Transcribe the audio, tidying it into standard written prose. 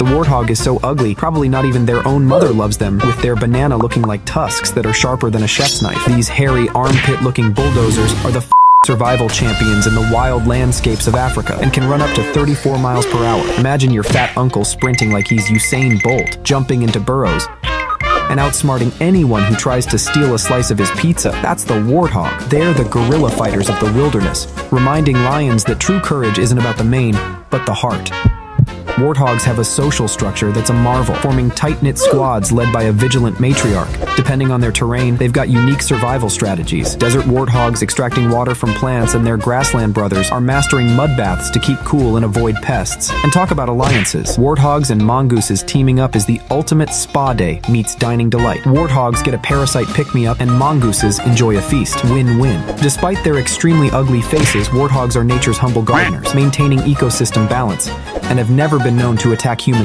The warthog is so ugly, probably not even their own mother loves them, with their banana looking like tusks that are sharper than a chef's knife. These hairy, armpit-looking bulldozers are the survival champions in the wild landscapes of Africa and can run up to 34 miles per hour. Imagine your fat uncle sprinting like he's Usain Bolt, jumping into burrows and outsmarting anyone who tries to steal a slice of his pizza. That's the warthog. They're the guerrilla fighters of the wilderness, reminding lions that true courage isn't about the mane, but the heart. Warthogs have a social structure that's a marvel, forming tight-knit squads led by a vigilant matriarch. Depending on their terrain, they've got unique survival strategies. Desert warthogs extracting water from plants, and their grassland brothers are mastering mud baths to keep cool and avoid pests. And talk about alliances. Warthogs and mongooses teaming up is the ultimate spa day meets dining delight. Warthogs get a parasite pick-me-up, and mongooses enjoy a feast. Win-win. Despite their extremely ugly faces, warthogs are nature's humble gardeners, maintaining ecosystem balance, and have never been known to attack humans